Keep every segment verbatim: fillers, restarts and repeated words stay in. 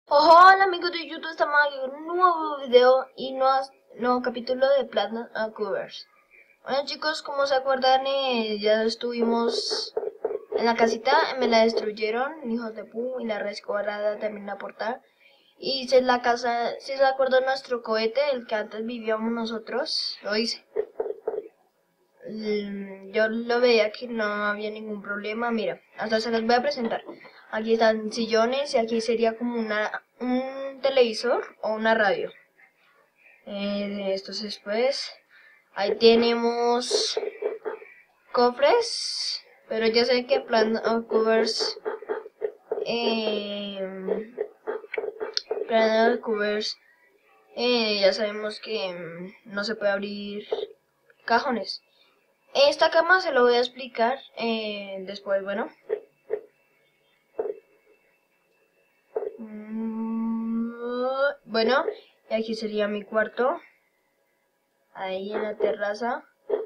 Hola amigos de YouTube, estamos aquí con un nuevo video y nuevo, nuevo capítulo de Platinum Covers. Bueno chicos, como se acuerdan, eh, ya estuvimos en la casita, me la destruyeron, hijos de pu, y la rescobrada también la portada. Y hice la casa, si se acuerdan, nuestro cohete, el que antes vivíamos nosotros, lo hice. Yo lo veía que no había ningún problema. Mira, hasta se los voy a presentar. Aquí están sillones y aquí sería como una un televisor o una radio. Eh, estos después. Ahí tenemos cofres, pero ya sé que plan of covers eh, plan of covers eh, ya sabemos que mm, no se puede abrir cajones. Esta cama se lo voy a explicar eh, después, bueno. Bueno, y aquí sería mi cuarto. Ahí en la terraza.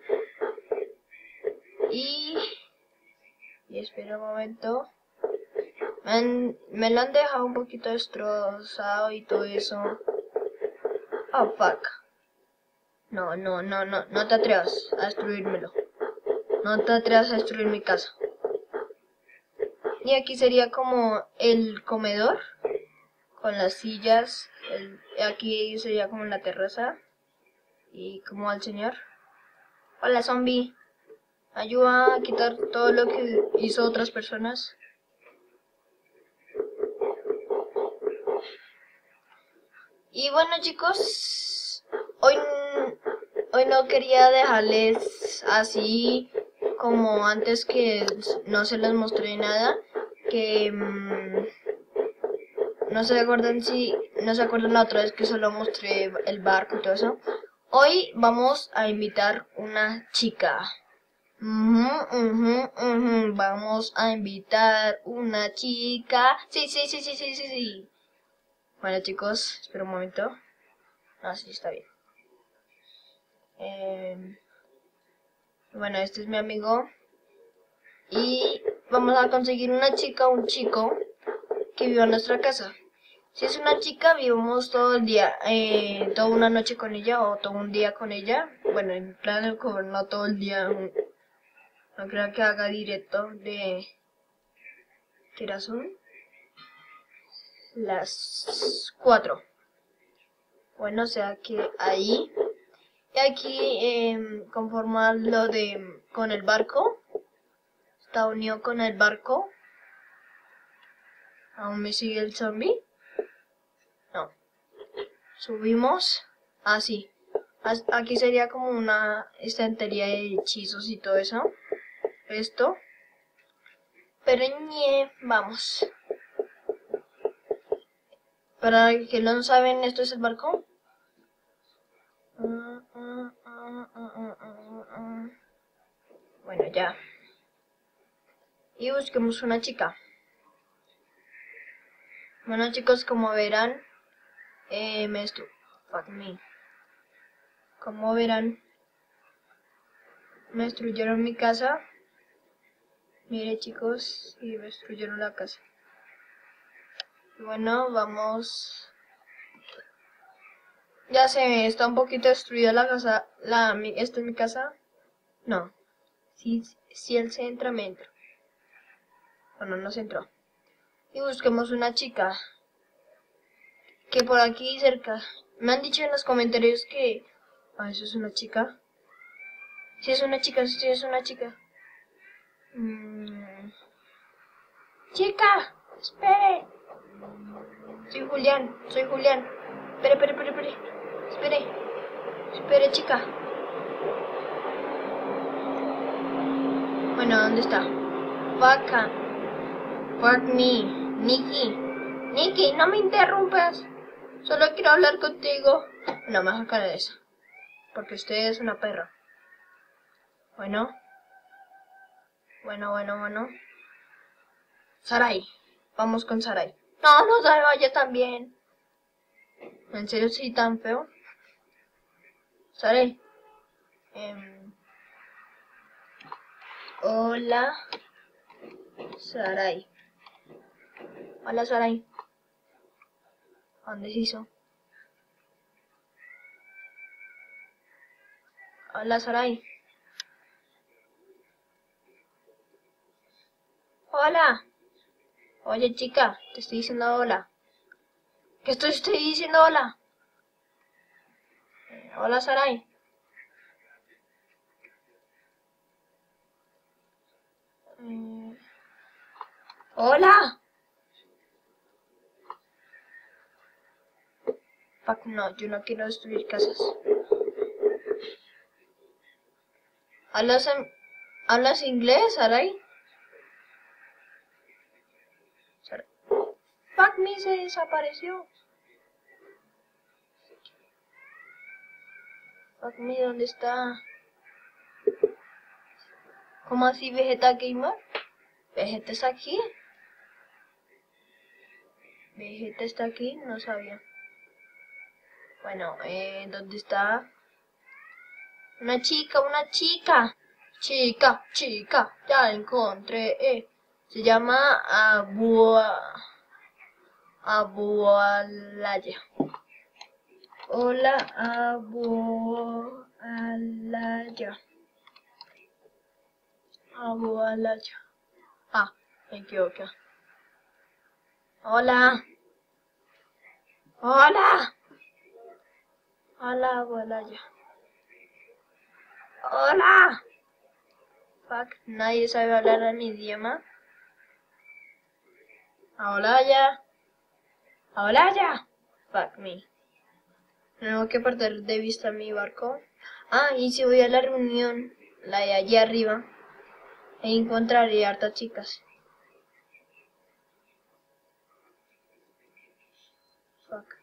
Y... Y espera un momento. Me, han, me lo han dejado un poquito destrozado y todo eso. Oh, fuck. No, no, no, no, no te atrevas a destruírmelo. No te atrevas a destruir mi casa. Y aquí sería como el comedor. Con las sillas, el, aquí sería como la terraza. Y como al señor. Hola zombie. Ayuda a quitar todo lo que hizo otras personas. Y bueno chicos, hoy, hoy no quería dejarles así como antes, que no se les mostré nada. Que mmm, no se acuerdan si no se acuerdan la otra vez que solo mostré el barco y todo eso. Hoy vamos a invitar una chica. Uh-huh, uh-huh, uh-huh. Vamos a invitar una chica. Sí, sí, sí, sí, sí, sí, sí. Bueno chicos, espera un momento. Ah, sí, está bien. Eh, bueno, este es mi amigo. Y vamos a conseguir una chica o un chico que viva en nuestra casa. Si es una chica, vivimos todo el día, eh, toda una noche con ella o todo un día con ella. Bueno, en plan del cover, no todo el día. No creo que haga directo de... ¿Qué horas son? Las cuatro. Bueno, o sea que ahí. Y aquí eh, conformarlo de con el barco. Está unido con el barco. ¿Aún me sigue el zombie? No. Subimos. Así. Ah, aquí sería como una estantería de hechizos y todo eso. Esto. Pero ñe, vamos. Para que no saben, esto es el barco. Bueno, ya. Y busquemos una chica. Bueno chicos, como verán, eh, me estu... Fuck me. Como verán, me destruyeron mi casa. Mire chicos, y me destruyeron la casa. Y bueno, vamos... Ya sé, está un poquito destruida la casa. La, mi, ¿Esta es mi casa? No. Si, si él se entra, me entra. Bueno, no se entró. Y busquemos una chica. Que por aquí cerca. Me han dicho en los comentarios que... Ah, ¿eso es una chica? Si es una chica, si es una chica. Mm. Chica, espere. Soy Julián, soy Julián. Espere, espere, espere, espere. Espere, espere, chica. Bueno, ¿dónde está? Vaca. Fuck me. Nikki. Nikki, no me interrumpas. Solo quiero hablar contigo. No, mejor que de eso. Porque usted es una perra. Bueno. Bueno, bueno, bueno. Sarai. Vamos con Sarai. No, no se vaya también. ¿En serio sí tan feo? Sarai. Eh, hola. Sarai. Hola, Sarai. ¿Dónde se hizo? Hola, Sarai. Hola. Oye, chica, te estoy diciendo hola. ¿Qué estoy, estoy diciendo hola? Eh, hola, Sarai. Eh, hola. Fuck, no, yo no quiero destruir casas. ¿Hablas, en, ¿hablas inglés, Sarai? Sarai. Fuck me, se desapareció. Fuck me, ¿dónde está? ¿Cómo así Vegeta Gamer? ¿Vegeta está aquí? ¿Vegeta está aquí? No sabía. Bueno, eh, ¿dónde está? Una chica, una chica. Chica, chica, ya la encontré. Eh. Se llama Abua... Abualaya. Hola, Abualaya. Abualaya. Ah, me equivoqué. Hola. Hola. Hola, Abualaya. Hola. Fuck, nadie sabe hablar en mi idioma. Abualaya. Abualaya. Fuck me. Tengo que perder de vista mi barco. Ah, y si voy a la reunión, la de allá arriba, e encontraré hartas chicas. Fuck.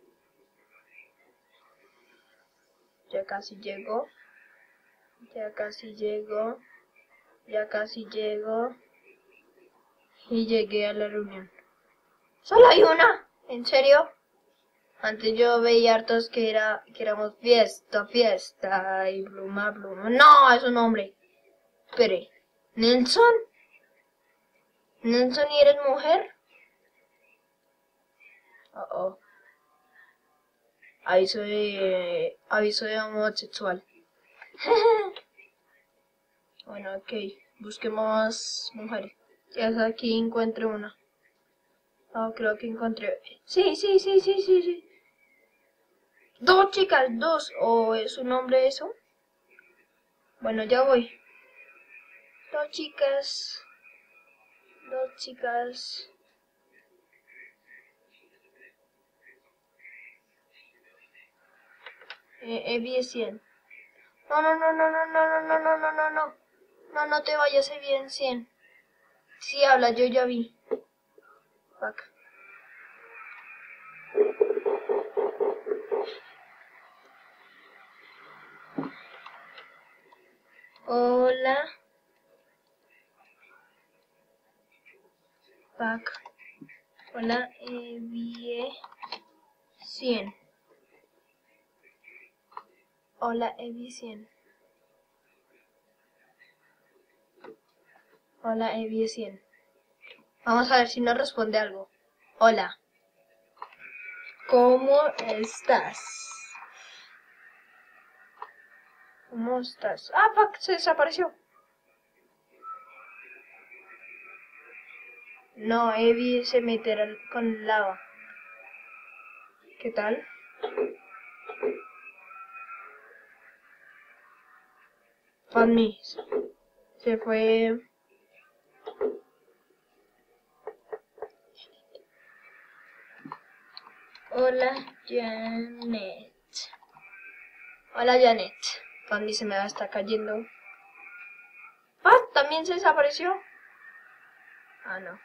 Ya casi llego. Ya casi llego. Ya casi llego. Y llegué a la reunión. ¡Solo hay una! ¿En serio? Antes yo veía hartos que era que éramos fiesta, fiesta y bluma, bluma. No, es un hombre. Espere. ¿Nelson? ¿Nelson y eres mujer? Oh, oh. Aviso de... aviso de homosexual. Bueno, ok. Busquemos mujeres. Ya aquí encuentre una. Oh, creo que encontré... Sí, sí, sí, sí, sí, sí. Dos chicas, dos. ¿O es un hombre eso? Bueno, ya voy. Dos chicas. Dos chicas. Eh, eh, vi cien. No, no, no, no, no, no, no, no, no, no, no, no. No, no te vayas, eh, bien cien. Sí, habla, yo ya vi. Fuck. Hola. Fuck. Hola, eh, vi cien. Hola, Evi cien. Hola, Evi cien. Vamos a ver si nos responde algo. Hola. ¿Cómo estás? ¿Cómo estás? Ah, fuck, se desapareció. No, Evi se meterá con lava. ¿Qué tal? Fanny. Se fue... Hola, Janet. Hola, Janet. Fanny se me va a estar cayendo. Ah, también se desapareció. Ah, no.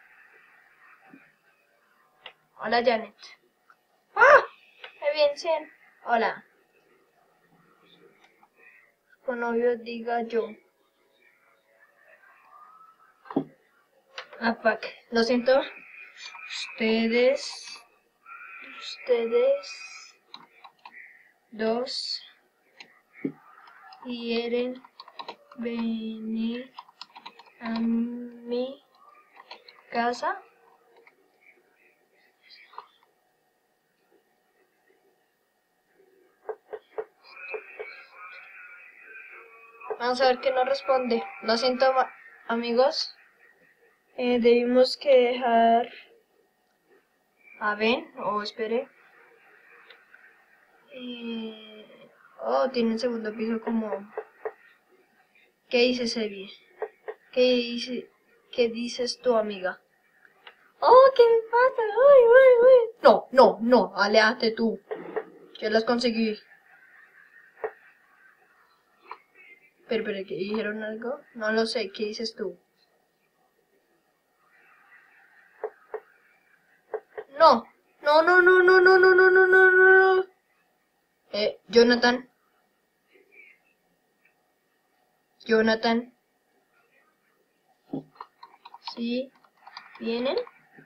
Hola, Janet. ¡Ah! ¡Qué bien, cien! Hola. Con novio diga yo. Ah, fuck. Lo siento. Ustedes. Ustedes. Dos. Quieren venir a mi casa. Vamos a ver qué nos responde. Lo siento, amigos. Eh, debimos que dejar... A ver, o oh, espere. Eh... Oh, tiene el segundo piso como... ¿Qué dices, Evi? ¿Qué, dice... ¿Qué dices tú, amiga? Oh, ¿qué me pasa? Uy, uy, uy. No, no, no, aléjate tú. Yo las conseguí. Pero, pero, ¿qué dijeron algo? No lo sé, ¿qué dices tú? No, no, no, no, no, no, no, no, no, no, no. Eh, Jonathan. Jonathan. ¿Sí? ¿Vienen?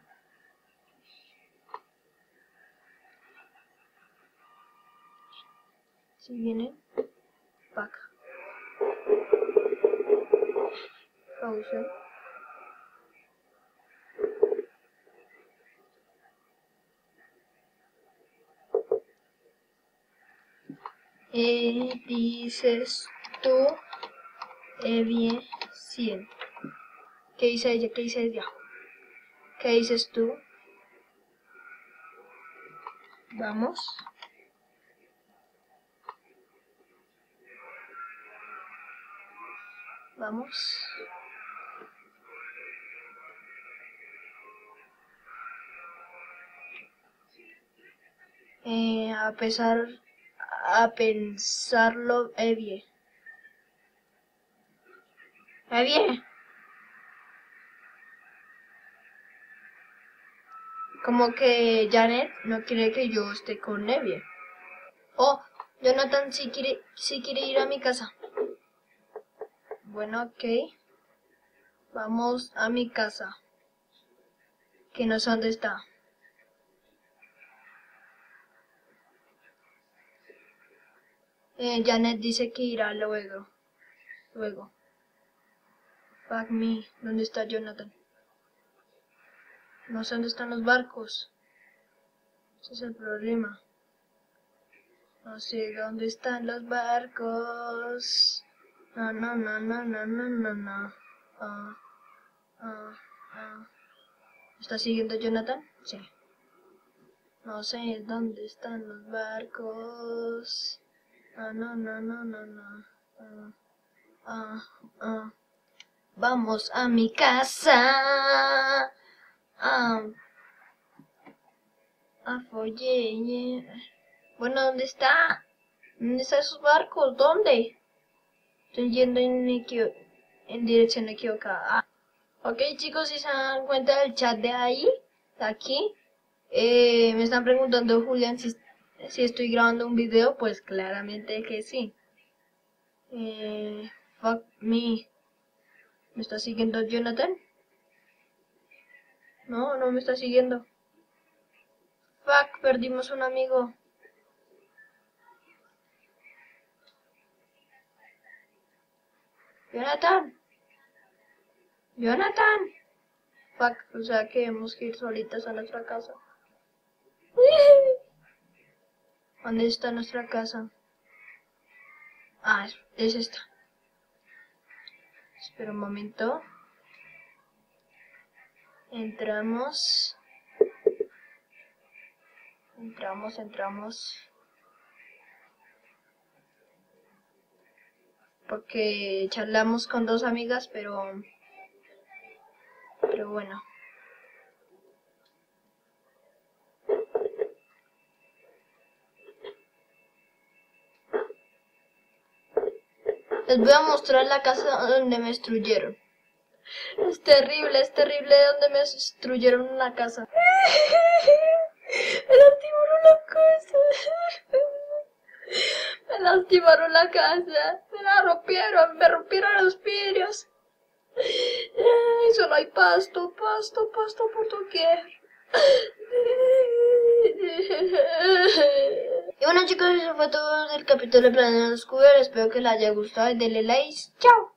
¿Sí vienen? Back. Pausa. Eh, dices tú, eh, bien, cien. ¿Qué dice ella? ¿Qué dice ella? ¿Qué dices tú? Vamos. Vamos. Eh, a pesar, a pensarlo, eh, bien. Eh, bien. Como que Janet no quiere que yo esté con Nevie. Oh, Jonathan sí quiere, sí quiere ir a mi casa. Bueno, ok. Vamos a mi casa. Que no sé dónde está. Eh, Janet dice que irá luego. Luego. Fuck me. ¿Dónde está Jonathan? No sé dónde están los barcos. Ese es el problema. No sé dónde están los barcos. No, no, no, no, no, no, no, no. Ah, ah, ah. ¿Está siguiendo Jonathan? Sí. No sé dónde están los barcos. Ah, no, no, no, no, no. Ah, ah, ah. Vamos a mi casa. Ah, a folle. Bueno, ¿dónde está? ¿Dónde están esos barcos? ¿Dónde? Estoy yendo en, equivo en dirección equivocada. Ah. Ok, chicos, si se dan cuenta del chat de ahí, de aquí, eh, me están preguntando, Julián, si, si estoy grabando un video. Pues claramente que sí. Eh, fuck me. ¿Me está siguiendo Jonathan? No, no me está siguiendo. Fuck, perdimos un amigo. Jonathan. Jonathan. Fuck, o sea que hemos que ir solitas a nuestra casa. ¿Dónde está nuestra casa? Ah, es, es esta. Espera un momento. Entramos. Entramos, entramos. Porque charlamos con dos amigas, pero... Pero bueno. Les voy a mostrar la casa donde me destruyeron. Es terrible, es terrible donde me destruyeron la casa. Me lastimaron la casa. Me lastimaron la casa. Me la rompieron, me rompieron los vidrios. Ay, solo hay pasto, pasto, pasto por doquier. Y bueno, chicos, eso fue todo del capítulo de Planeando Scooter. Espero que les haya gustado y denle like. ¡Chao!